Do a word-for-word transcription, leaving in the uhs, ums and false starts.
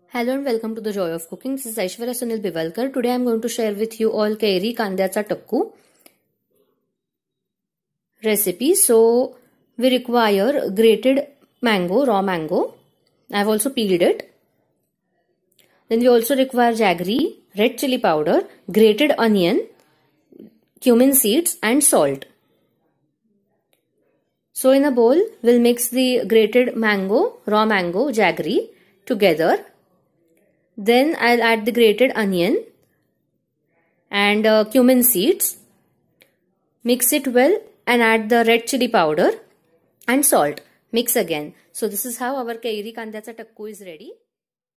Hello and welcome to the Joy of Cooking. This is Aishwarya, Sunil, Bivalkar. Today I am going to share with you all Kairi Kandyacha Takku recipe. So we require grated mango, raw mango. I have also peeled it. Then we also require jaggery, red chili powder, grated onion, cumin seeds and salt. So in a bowl, we'll mix the grated mango, raw mango, jaggery together. Then I'll add the grated onion and uh, cumin seeds. Mix it well and add the red chili powder and salt. Mix again. So this is how our Kairi Kandyacha Takku is ready.